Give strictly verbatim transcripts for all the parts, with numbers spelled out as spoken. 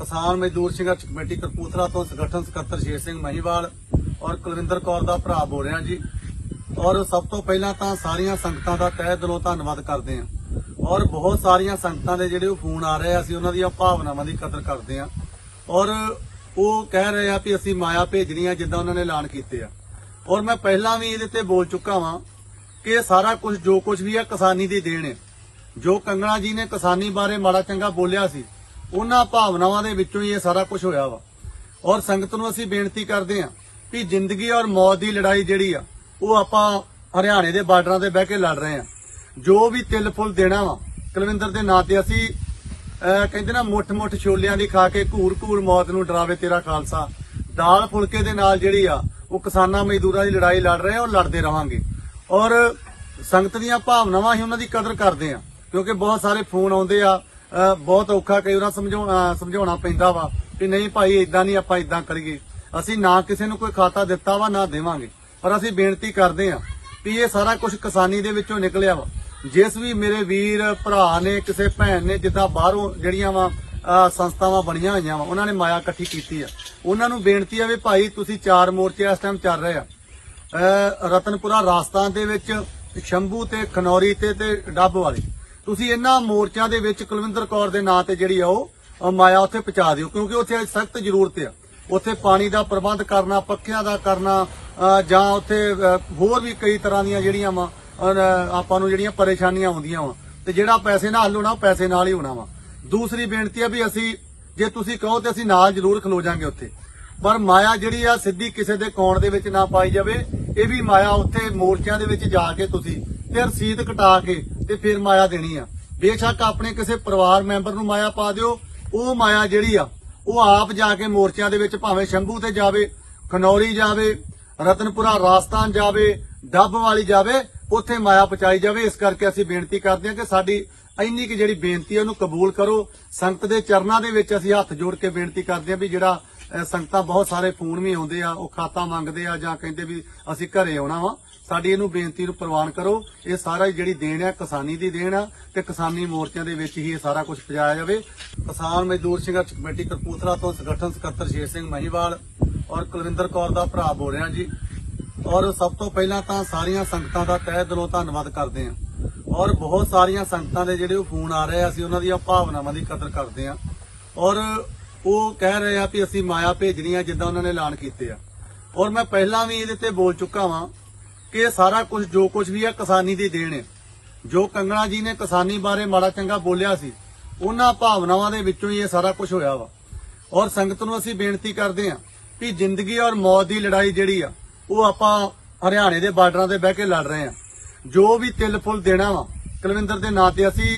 किसान मजदूर संघर्ष कमेटी कपूरथला तो संगठन सकत्तर शेर सिंह महिवाल और कुलविंदर कौर का भरा बोल रहा जी। और सब तो पहला तो सारिया संगतां दा तह दिलों धन्नवाद करते हैं और बहुत सारिया संगतां दे जिहड़े फोन आ रहे असीं उन्हां दीआं भावनावां दी कदर करते हैं और वो कह रहे हैं कि असीं माया भेजनी है जिद्दां उन्होंने ऐलान कीते आ। और मैं पहला भी इहदे ते बोल चुका वां कि सारा कुछ जो कुछ भी है किसानी दी देन है। जो कंगना जी ने किसानी बारे माड़ा चंगा बोलिया सी उन्हां भावनावां दे विचों ही ये सारा कुछ होया वा। और संगत नूं असीं बेनती करदे हां कि जिंदगी और मौत की लड़ाई जिहड़ी आ वो आपां हरियाणे दे बार्डरां ते बह के लड़ रहे हैं। जो भी तिल फुल देना वा कुलविंदर दे नां ते असीं कहंदे ना मुठ मुठ छोलियां दी खा के घूर घूर मौत नूं डरावे तेरा खालसा दाल फुलके दे नाल जिहड़ी आ वो किसानां मजदूरां दी लड़ाई लड़ रहे हैं और लड़दे रहांगे। और संगत दीआं भावनावां ही उन्हां दी कदर करदे आ क्योंकि बहुत सारे फोन आउंदे आ बहुत औखा कई वार समझाउणा समझाउणा पैंदा वा कि नहीं भाई इदां नहीं आपां इदां करिए। असीं ना किसी नूं कोई खाता दित्ता वा ना देवांगे पर असीं बेनती करदे आ कि ये सारा कुछ किसानी दे विचों निकलिया वा। जिस भी मेरे वीर भरा ने किसी भैन ने जिद्दां बाहरों जिहड़ियां वा संस्थावां बणियां होईयां वा उन्हां ने माया इकट्ठी कीती आ उन्हां नूं बेनती आ वी भाई तुसीं चार मोर्चे इस टाइम चल रहे आ रतनपुरा राजस्थान दे विच शंभू ते खनौरी ते ते डੱਬ वाली तुसीं इन्हां मोर्चों दे विच कुलविंदर कौर दे नां ते जिहड़ी आ ओह माया उत्थे पहुंचा दिओ क्योंकि उत्थे सख्त जरूरत है। उत्थे पानी का प्रबंध करना पक्खियां दा करना जां उत्थे होर भी कई तरह दीयां जिहड़ियां वा आपां नूं जिहड़ियां परेशानियां आउंदियां वा ते जिहड़ा पैसे नाल हल होना पैसे नाल ही होना वा। दूसरी बेनती है भी असीं जे तुसीं कहो ते असीं नाल जरूर खलो जांगे उत्थे पर माया जिहड़ी आ सिद्धी किसी दे कौण दे विच ना पाई जावे। ये भी माया उत्थे मोर्चों दे विच जाके तुसीं ते रसीद कटा के ते फिर माया देनी आ। बेशक अपने किसी परिवार मैंबर नूं माया पा दिओ वो माया जिहड़ी आ वो आप जाके मोर्चों दे विच भावें शंभू ते जावे खनौरी जावे रतनपुरा राजस्थान जावे डੱਬ वाली जावे उत्थे माया पहुंचाई जावे। इस करके असीं बेनती करदे हां कि साडी इन्नी कि जिहड़ी बेनती है उहनूं कबूल करो। संगत दे चरनां दे विच असीं हत्थ जोड़ के बेनती करदे हां भी जिहड़ा संगतां बहुत सारे फोन भी आउंदे आ वो खाता मंगदे आ जां कहंदे भी असीं घरे आउणा वा साडी इहनूं बेनती नूं प्रवान करो। ये सारा जिहड़ी देन है किसानी दी देन आ ते किसानी मोर्चों दे विच ही ये सारा कुछ पहुंचाया जावे। किसान मजदूर संघर्ष कमेटी कपूरथला तो संगठन सकत्तर शेर सिंह महिवाल और कुलविंदर कौर का भरा बोल रहा जी। और सब तो पहला तो सारिया संगतां दा तह दिलों धन्नवाद करते हैं और बहुत सारिया संगतां दे जिहड़े फोन आ रहे असीं उन्हां दीआं भावनावां दी कदर करते हैं और वो कह रहे हैं कि असीं माया भेजनी है जिद्दां उन्होंने ऐलान कीते आ। और मैं पहला भी इहदे ते बोल चुका वां कि सारा कुछ जो कुछ भी है किसानी दी देन है। जो कंगना जी ने किसानी बारे माड़ा चंगा बोलिया सी उन्हां भावनावां दे विचों ही ये सारा कुछ होया वा। और संगत नूं असीं बेनती करदे हां कि जिंदगी और मौत की लड़ाई जिहड़ी आ वो आपां हरियाणे दे बार्डरां ते बह के लड़ रहे हैं। जो भी तिल फुल देना वा कुलविंदर दे नां ते असीं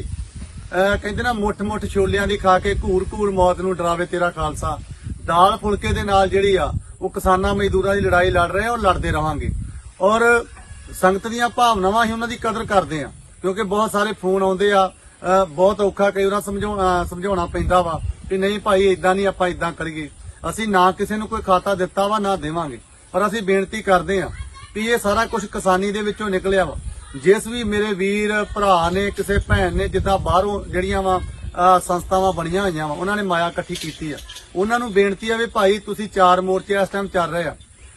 कहंदे ना मुठ मुठ छोलियां दी खा के घूर घूर मौत नूं डरावे तेरा खालसा दाल फुलके दे नाल जिहड़ी आ वो किसानां मजदूरां दी लड़ाई लड़ रहे हैं और लड़दे रहांगे। और संगत दीआं भावनावां ही उन्हां दी कदर करदे आ क्योंकि बहुत सारे फोन आउंदे आ बहुत औखा कई वार समझाउणा समझाउणा पैंदा वा कि नहीं भाई इदां नहीं आपां इदां करिए। असीं ना किसी नूं कोई खाता दित्ता वा ना देवांगे पर असीं बेनती करदे आ कि ये सारा कुछ किसानी दे विचों निकलिया वा। जिस भी मेरे वीर भरा ने किसी भैन ने जिद्दां बाहरों जिहड़ियां वा संस्थावां बणियां होईयां वा उन्हां ने माया इकट्ठी कीती आ उन्हां नूं बेनती आ वी भाई तुसीं चार मोर्चे इस टाइम चल रहे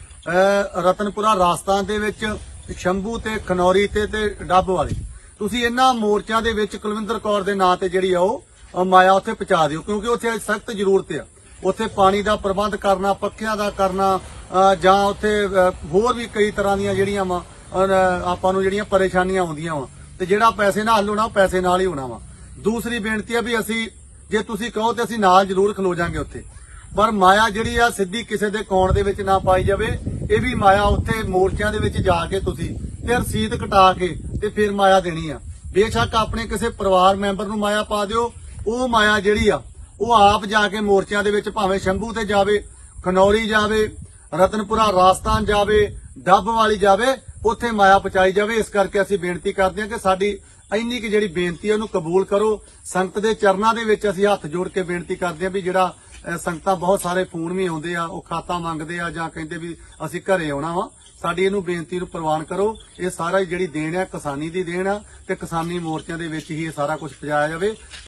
आ रतनपुरा राजस्थान दे विच शंभू ते खनौरी ते ते डੱਬ वाली तुसीं इन्हां मोर्चों दे विच कुलविंदर कौर दे नां ते जिहड़ी आ ओह माया उत्थे पहुंचा दिओ क्योंकि उत्थे सख्त जरूरत है। उत्थे पानी का प्रबंध करना पक्खियां दा करना जां उत्थे होर भी कई तरह दीयां जिहड़ियां वा आपां नूं जिहड़ियां परेशानियां आउंदियां वा ते जिहड़ा पैसे नाल हल होना पैसे नाल ही होना वा। दूसरी बेनती है भी असीं जे तुसीं कहो ते असीं नाल जरूर खलो जांगे उत्थे पर माया जिहड़ी आ सिद्धी किसी दे कौण दे विच ना पाई जावे। ये भी माया उत्थे मोर्चों दे विच जाके तुसीं ते रसीद कटा के ते फिर माया देनी आ। बेशक अपने किसी परिवार मैंबर नूं माया पा दिओ वो माया जिहड़ी आ वो आप जाके मोर्चों दे विच भावें शंभू ते जावे खनौरी जावे रतनपुरा राजस्थान जावे डੱਬ वाली जावे उत्थे माया पहुंचाई जावे। इस करके असीं बेनती करदे हां कि साडी इन्नी कि जिहड़ी बेनती है उहनूं कबूल करो। संगत दे चरनां दे विच असीं हत्थ जोड़ के बेनती करदे हां भी जिहड़ा संगतां बहुत सारे फोन भी आउंदे आ वो खाता मंगदे आ जां कहंदे भी असीं घरे आउणा वा साडी इहनूं बेनती नूं प्रवान करो। ये सारा जिहड़ी देन है किसानी दी देन आ ते किसानी मोर्चों दे विच ही ये सारा कुछ पहुंचाया जावे।